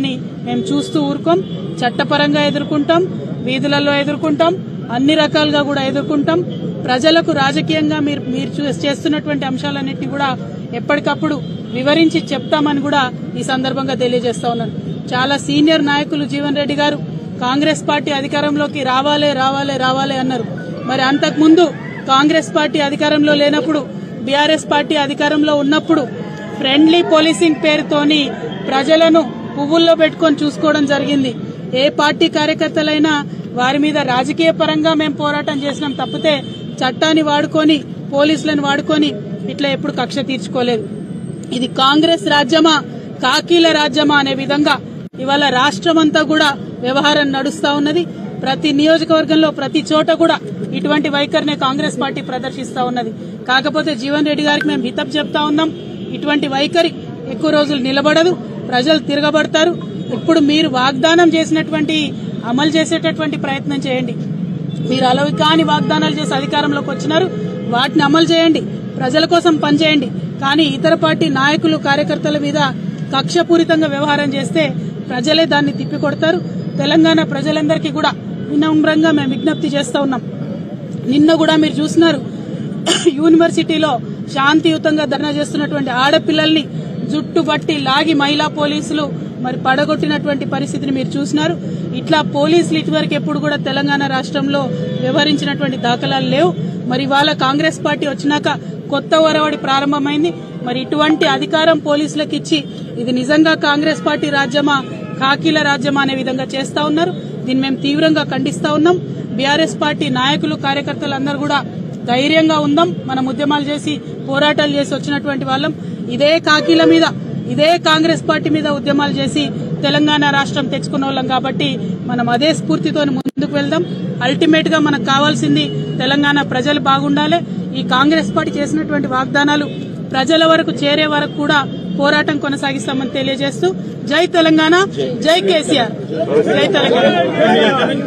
మేము చూస్తూ ఊరుకోం. చట్టపరంగా ఎదుర్కొంటాం, వీధులలో ఎదుర్కొంటాం, అన్ని రకాలుగా కూడా ఎదుర్కొంటాం. ప్రజలకు రాజకీయంగా మీరు చేస్తున్నటువంటి అంశాలన్నింటినీ కూడా ఎప్పటికప్పుడు వివరించి చెప్తామని కూడా ఈ సందర్భంగా తెలియజేస్తా ఉన్నాను. చాలా సీనియర్ నాయకులు జీవన్ రెడ్డి గారు కాంగ్రెస్ పార్టీ అధికారంలోకి రావాలే రావాలే రావాలే అన్నారు. మరి అంతకుముందు కాంగ్రెస్ పార్టీ అధికారంలో లేనప్పుడు, బీఆర్ఎస్ పార్టీ అధికారంలో ఉన్నప్పుడు ఫ్రెండ్లీ పోలీసింగ్ పేరుతోని ప్రజలను పువ్వుల్లో పెట్టుకొని చూసుకోవడం జరిగింది. ఏ పార్టీ కార్యకర్తలైనా వారి మీద రాజకీయ పరంగా మేము పోరాటం చేసినాం తప్పితే చట్టాన్ని వాడుకొని, పోలీసులను వాడుకొని ఇట్లా ఎప్పుడు కక్ష తీర్చుకోలేదు. ఇది కాంగ్రెస్ రాజ్యమా, కాకీల రాజ్యమా అనే విధంగా ఇవాళ రాష్ట్రమంతా కూడా వ్యవహారం నడుస్తా ఉన్నది. ప్రతి నియోజకవర్గంలో ప్రతి చోట కూడా ఇటువంటి వైఖరినే కాంగ్రెస్ పార్టీ ప్రదర్శిస్తా ఉన్నది. కాకపోతే జీవన్ రెడ్డి గారికి మేము హితవు చెప్తా ఉన్నాం, ఇటువంటి వైఖరి ఎక్కువ రోజులు నిలబడదు, ప్రజలు తిరగబడతారు. ఇప్పుడు మీరు వాగ్దానం చేసినటువంటి అమలు చేసేటటువంటి ప్రయత్నం చేయండి. మీరు అలవి కాని వాగ్దానాలు చేసి అధికారంలోకి వచ్చినారు, వాటిని అమలు చేయండి, ప్రజల కోసం పనిచేయండి. కానీ ఇతర పార్టీ నాయకులు, కార్యకర్తల మీద కక్షపూరితంగా వ్యవహారం చేస్తే ప్రజలే దాన్ని తిప్పికొడతారు. తెలంగాణ ప్రజలందరికీ కూడా వినమ్రంగా మేము విజ్ఞప్తి చేస్తా ఉన్నాం. నిన్న కూడా మీరు చూసినారు, యూనివర్సిటీలో శాంతియుతంగా ధర్నా చేస్తున్నటువంటి ఆడపిల్లల్ని జుట్టు పట్టి లాగి మహిళా పోలీసులు మరి పడగొట్టినటువంటి పరిస్థితిని మీరు చూసినారు. ఇట్లా పోలీసులు ఇటువరకు ఎప్పుడు కూడా తెలంగాణ రాష్ట్రంలో వ్యవహరించినటువంటి దాఖలాలు లేవు. మరి ఇవాళ కాంగ్రెస్ పార్టీ వచ్చినాక కొత్త ఒరవడి ప్రారంభమైంది. మరి ఇటువంటి అధికారం పోలీసులకు ఇచ్చి ఇది నిజంగా కాంగ్రెస్ పార్టీ రాజ్యమా, కాకీల రాజ్యమా అనే విధంగా చేస్తా ఉన్నారు. దీన్ని మేము తీవ్రంగా ఖండిస్తా ఉన్నాం. బీఆర్ఎస్ పార్టీ నాయకులు, కార్యకర్తలు అందరూ కూడా ధైర్యంగా ఉందాం. మనం ఉద్యమాలు చేసి, పోరాటాలు చేసి వచ్చినటువంటి వాళ్ళం. ఇదే కాకీల మీద, ఇదే కాంగ్రెస్ పార్టీ మీద ఉద్యమాలు చేసి తెలంగాణ రాష్ట్రం తెచ్చుకున్న వాళ్ళం కాబట్టి మనం అదే స్ఫూర్తితో ముందుకు వెళ్దాం. అల్టిమేట్ గా మనకు కావాల్సింది తెలంగాణ ప్రజలు బాగుండాలి. ఈ కాంగ్రెస్ పార్టీ చేసినటువంటి వాగ్దానాలు ప్రజల వరకు చేరే వరకు కూడా పోరాటం కొనసాగిస్తామని తెలియజేస్తూ జై తెలంగాణ, జై కేసీఆర్, జై తెలంగాణ.